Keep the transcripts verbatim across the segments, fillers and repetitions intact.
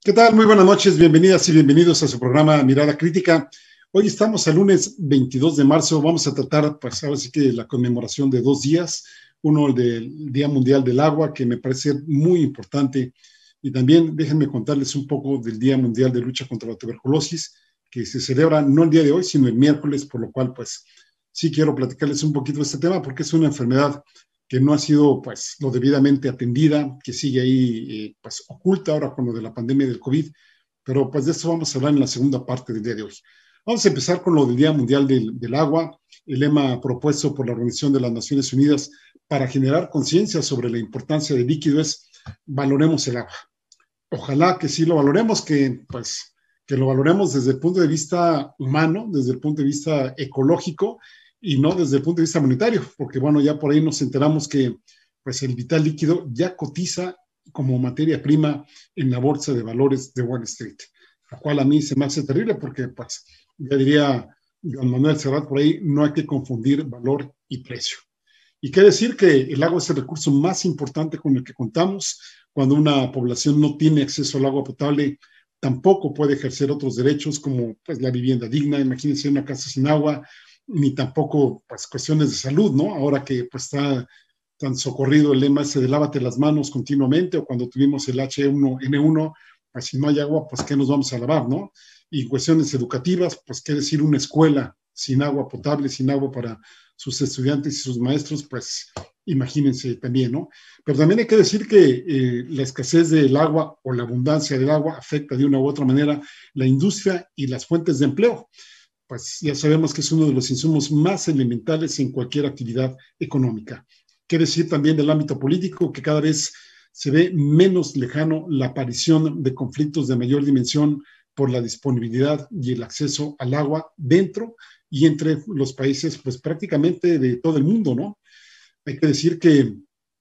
¿Qué tal? Muy buenas noches, bienvenidas y bienvenidos a su programa Mirada Crítica. Hoy estamos el lunes veintidós de marzo, vamos a tratar, pues ahora sí que la conmemoración de dos días, uno el del Día Mundial del Agua, que me parece muy importante, y también déjenme contarles un poco del Día Mundial de Lucha contra la Tuberculosis, que se celebra no el día de hoy, sino el miércoles, por lo cual, pues, sí quiero platicarles un poquito de este tema, porque es una enfermedad que no ha sido pues lo debidamente atendida, que sigue ahí eh, pues oculta ahora con lo de la pandemia del COVID, pero pues de eso vamos a hablar en la segunda parte del día de hoy. Vamos a empezar con lo del Día Mundial del, del Agua, el lema propuesto por la Organización de las Naciones Unidas para generar conciencia sobre la importancia del líquido es valoremos el agua. Ojalá que sí lo valoremos, que pues que lo valoremos desde el punto de vista humano, desde el punto de vista ecológico, y no desde el punto de vista monetario, porque bueno, ya por ahí nos enteramos que pues el vital líquido ya cotiza como materia prima en la bolsa de valores de Wall Street, lo cual a mí se me hace terrible porque pues ya diría Juan Manuel Serrat por ahí, no hay que confundir valor y precio. Y qué decir que el agua es el recurso más importante con el que contamos. Cuando una población no tiene acceso al agua potable, tampoco puede ejercer otros derechos como pues la vivienda digna. Imagínense una casa sin agua, ni tampoco pues cuestiones de salud, ¿no? Ahora que pues está tan socorrido el lema ese de lávate las manos continuamente, o cuando tuvimos el H uno N uno, pues si no hay agua, pues ¿qué nos vamos a lavar, no? Y cuestiones educativas, pues qué decir una escuela sin agua potable, sin agua para sus estudiantes y sus maestros, pues imagínense también, ¿no? Pero también hay que decir que eh, la escasez del agua o la abundancia del agua afecta de una u otra manera la industria y las fuentes de empleo. Pues ya sabemos que es uno de los insumos más elementales en cualquier actividad económica. Qué decir también del ámbito político, que cada vez se ve menos lejano la aparición de conflictos de mayor dimensión por la disponibilidad y el acceso al agua dentro y entre los países, pues prácticamente de todo el mundo, ¿no? Hay que decir que el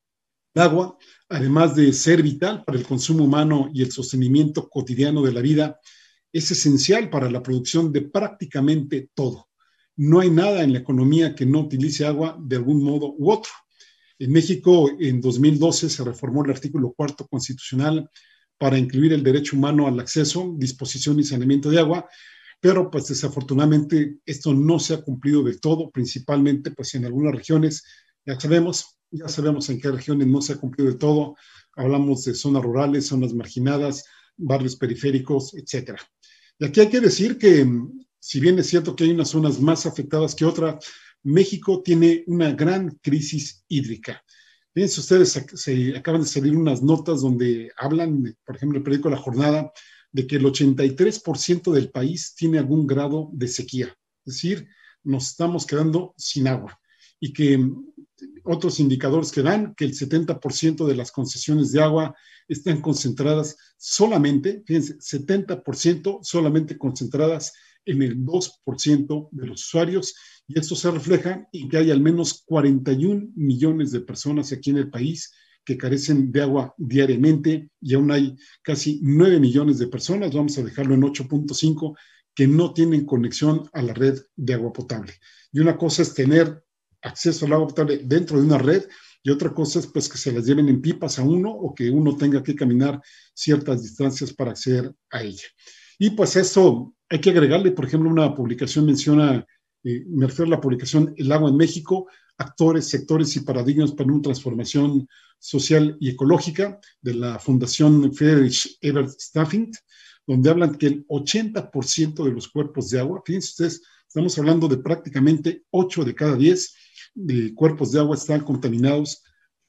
agua, además de ser vital para el consumo humano y el sostenimiento cotidiano de la vida, es esencial para la producción de prácticamente todo. No hay nada en la economía que no utilice agua de algún modo u otro. En México, en dos mil doce, se reformó el artículo cuarto constitucional para incluir el derecho humano al acceso, disposición y saneamiento de agua, pero pues desafortunadamente esto no se ha cumplido del todo, principalmente pues en algunas regiones, ya sabemos, ya sabemos en qué regiones no se ha cumplido del todo, hablamos de zonas rurales, zonas marginadas, barrios periféricos, etcétera. Y aquí hay que decir que, si bien es cierto que hay unas zonas más afectadas que otras, México tiene una gran crisis hídrica. Fíjense ustedes, se acaban de salir unas notas donde hablan, por ejemplo, el periódico La Jornada, de que el ochenta y tres por ciento del país tiene algún grado de sequía. Es decir, nos estamos quedando sin agua. Y que otros indicadores que dan que el setenta por ciento de las concesiones de agua están concentradas solamente, fíjense, setenta por ciento solamente concentradas en el dos por ciento de los usuarios, y esto se refleja en que hay al menos cuarenta y un millones de personas aquí en el país que carecen de agua diariamente, y aún hay casi nueve millones de personas, vamos a dejarlo en ocho punto cinco, que no tienen conexión a la red de agua potable. Y una cosa es tener acceso al agua potable dentro de una red, y otra cosa es pues que se las lleven en pipas a uno, o que uno tenga que caminar ciertas distancias para acceder a ella. Y pues esto hay que agregarle, por ejemplo, una publicación menciona, eh, me refiero a la publicación El agua en México, actores, sectores y paradigmas para una transformación social y ecológica, de la Fundación Friedrich Ebert Stiftung, donde hablan que el ochenta por ciento de los cuerpos de agua, fíjense ustedes, estamos hablando de prácticamente ocho de cada diez de cuerpos de agua están contaminados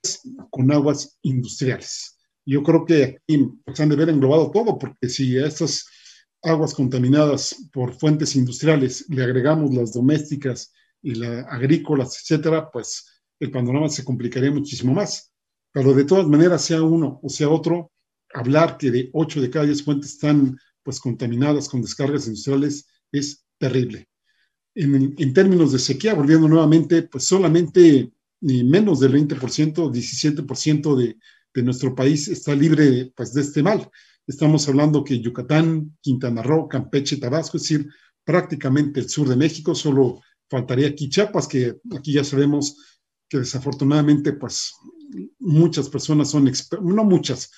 con aguas industriales. Yo creo que aquí pues, han de haber englobado todo, porque si a estas aguas contaminadas por fuentes industriales le agregamos las domésticas y las agrícolas, etcétera, pues el panorama se complicaría muchísimo más. Pero de todas maneras, sea uno o sea otro, hablar que de ocho de cada diez fuentes están pues contaminadas con descargas industriales es terrible. En, en términos de sequía, volviendo nuevamente, pues solamente ni menos del veinte por ciento, diecisiete por ciento de, de nuestro país está libre pues, de este mal. Estamos hablando que Yucatán, Quintana Roo, Campeche, Tabasco, es decir, prácticamente el sur de México, solo faltaría aquí Chiapas, que aquí ya sabemos que desafortunadamente pues muchas personas son, no muchas,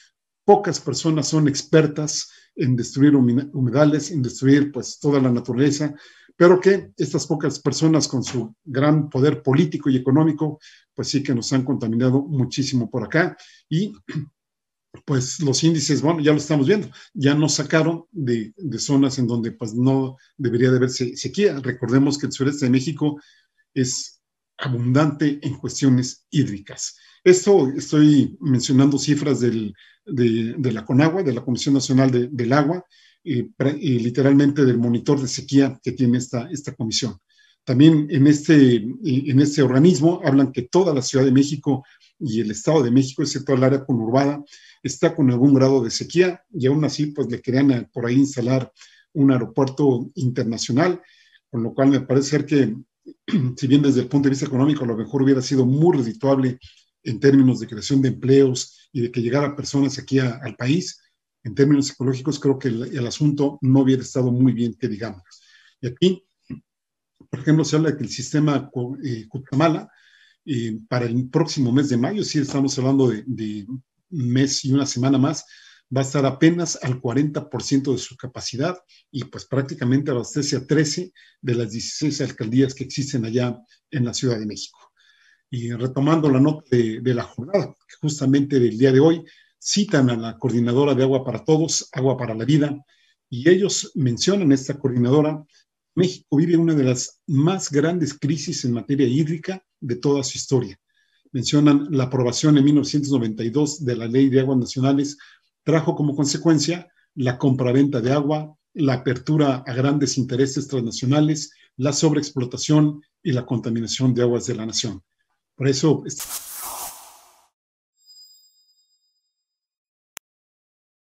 pocas personas son expertas en destruir humedales, en destruir pues toda la naturaleza, pero que estas pocas personas con su gran poder político y económico, pues sí que nos han contaminado muchísimo por acá. Y pues los índices, bueno, ya lo estamos viendo, ya nos sacaron de, de zonas en donde pues no debería de haber sequía. Recordemos que el sureste de México es abundante en cuestiones hídricas. Esto estoy mencionando cifras del, de, de la CONAGUA, de la Comisión Nacional de, del Agua, y, y literalmente del monitor de sequía que tiene esta, esta comisión. También en este, en este organismo hablan que toda la Ciudad de México y el Estado de México, excepto el área conurbada, está con algún grado de sequía, y aún así pues le querían por ahí instalar un aeropuerto internacional, con lo cual me parece ser que, si bien desde el punto de vista económico a lo mejor hubiera sido muy redituable en términos de creación de empleos y de que llegaran personas aquí a, al país, en términos ecológicos creo que el, el asunto no hubiera estado muy bien, que digamos. Y aquí, por ejemplo, se habla de que el sistema eh, Cutzamala, eh, para el próximo mes de mayo, sí estamos hablando de, de un mes y una semana más, va a estar apenas al cuarenta por ciento de su capacidad, y pues prácticamente abastece a trece de las dieciséis alcaldías que existen allá en la Ciudad de México. Y retomando la nota de, de la jornada, justamente del día de hoy, citan a la Coordinadora de Agua para Todos, Agua para la Vida, y ellos mencionan, esta coordinadora, México vive una de las más grandes crisis en materia hídrica de toda su historia. Mencionan la aprobación en mil novecientos noventa y dos de la Ley de Aguas Nacionales, trajo como consecuencia la compraventa de agua, la apertura a grandes intereses transnacionales, la sobreexplotación y la contaminación de aguas de la nación. Por eso